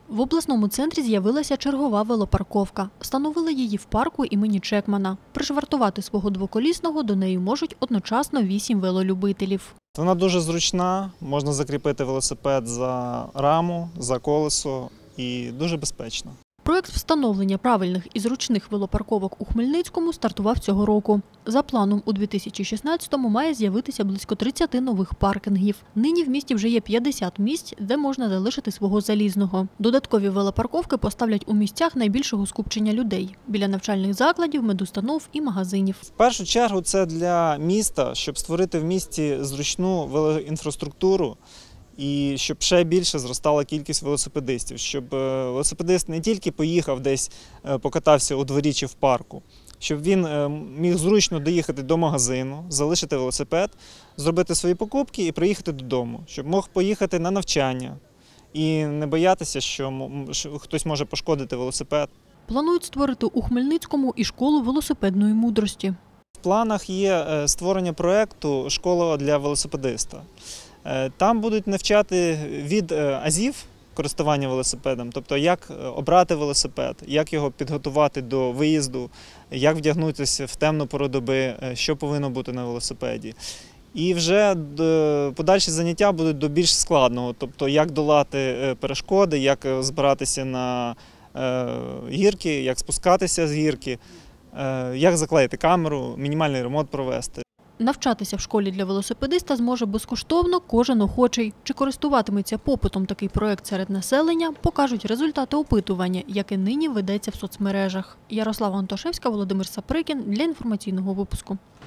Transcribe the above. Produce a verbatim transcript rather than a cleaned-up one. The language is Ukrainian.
В обласному центрі з'явилася чергова велопарковка. Встановили її в парку імені Чекмана. Пришвартувати свого двоколісного до неї можуть одночасно вісім велолюбителів. Вона дуже зручна, можна закріпити велосипед за раму, за колесо і дуже безпечно. Проєкт встановлення правильних і зручних велопарковок у Хмельницькому стартував цього року. За планом, у дві тисячі шістнадцятому має з'явитися близько тридцяти нових паркінгів. Нині в місті вже є п'ятдесят місць, де можна залишити свого залізного. Додаткові велопарковки поставлять у місцях найбільшого скупчення людей – біля навчальних закладів, медустанов і магазинів. В першу чергу це для міста, щоб створити в місті зручну велоінфраструктуру. І щоб ще більше зростала кількість велосипедистів, щоб велосипедист не тільки поїхав десь, покатався у дворі чи в парку, щоб він міг зручно доїхати до магазину, залишити велосипед, зробити свої покупки і приїхати додому, щоб мог поїхати на навчання і не боятися, що хтось може пошкодити велосипед. Планують створити у Хмельницькому і школу велосипедної мудрості. В планах є створення проєкту «Школа для велосипедиста». Там будуть навчати від азів користування велосипедом, тобто як обрати велосипед, як його підготувати до виїзду, як вдягнутися в темну пору доби, що повинно бути на велосипеді. І вже подальші заняття будуть до більш складного, тобто як долати перешкоди, як збиратися на гірки, як спускатися з гірки, як заклеїти камеру, мінімальний ремонт провести. Навчатися в школі для велосипедиста зможе безкоштовно кожен охочий. Чи користуватиметься попитом такий проєкт серед населення, покажуть результати опитування, яке нині ведеться в соцмережах. Ярослава Антошевська, Володимир Саприкін для інформаційного випуску.